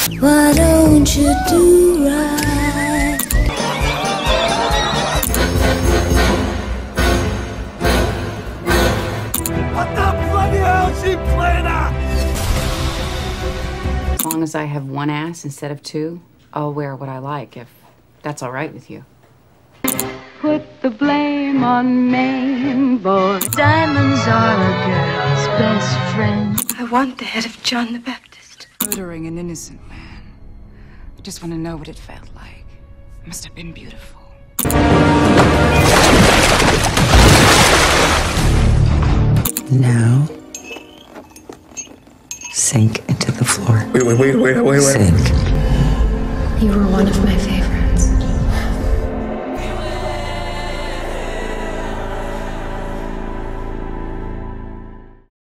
Why don't you do right? What the bloody hell is she playing at? As long as I have one ass instead of two, I'll wear what I like, if that's all right with you. Put the blame on Maine, boy. Diamonds are a girl's best friend. I want the head of John the Baptist. Murdering an innocent man. I just want to know what it felt like. It must have been beautiful. Now, sink into the floor. Wait. Sink. You were one of my favorites.